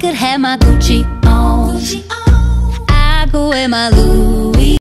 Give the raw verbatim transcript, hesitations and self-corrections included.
could have my Gucci on, I could wear my Louis